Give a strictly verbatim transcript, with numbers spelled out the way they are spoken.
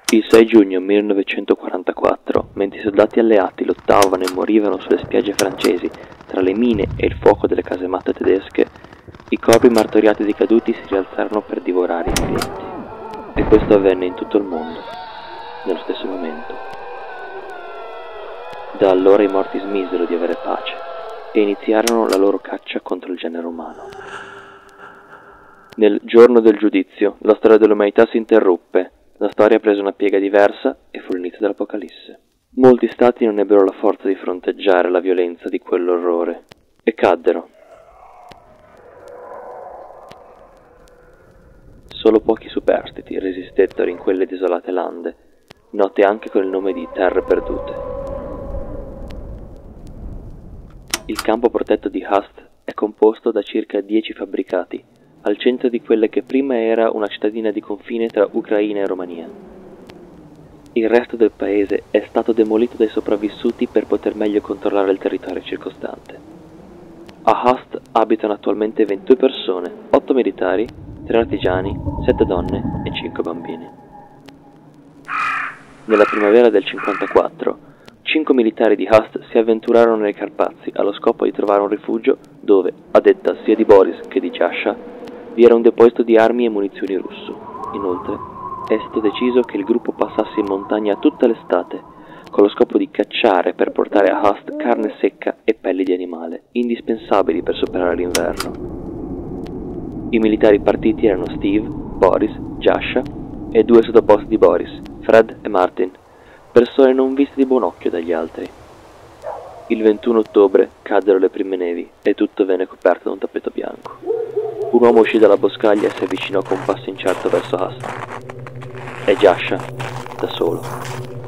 Il sei giugno millenovecentoquarantaquattro, mentre i soldati alleati lottavano e morivano sulle spiagge francesi tra le mine e il fuoco delle casematte tedesche, i corpi martoriati dei caduti si rialzarono per divorare i viventi. E questo avvenne in tutto il mondo, nello stesso momento. Da allora i morti smisero di avere pace e iniziarono la loro caccia contro il genere umano. Nel giorno del giudizio, la storia dell'umanità si interruppe. La storia prese una piega diversa e fu l'inizio dell'Apocalisse. Molti stati non ebbero la forza di fronteggiare la violenza di quell'orrore e caddero. Solo pochi superstiti resistettero in quelle desolate lande, note anche con il nome di Terre Perdute. Il campo protetto di Hust è composto da circa dieci fabbricati, al centro di quella che prima era una cittadina di confine tra Ucraina e Romania. Il resto del paese è stato demolito dai sopravvissuti per poter meglio controllare il territorio circostante. A Hust abitano attualmente ventidue persone, otto militari, tre artigiani, sette donne e cinque bambini. Nella primavera del cinquantaquattro, cinque militari di Hust si avventurarono nei Carpazi allo scopo di trovare un rifugio dove, a detta sia di Boris che di Jascha, vi era un deposito di armi e munizioni russo. Inoltre, è stato deciso che il gruppo passasse in montagna tutta l'estate, con lo scopo di cacciare per portare a Hust carne secca e pelli di animale, indispensabili per superare l'inverno. I militari partiti erano Steve, Boris, Jascha e due sottoposti di Boris, Fred e Martin, persone non viste di buon occhio dagli altri. Il ventuno ottobre caddero le prime nevi e tutto venne coperto da un tappeto bianco. Un uomo uscì dalla boscaglia e si avvicinò con passo incerto verso Hust. È Jascha, da solo.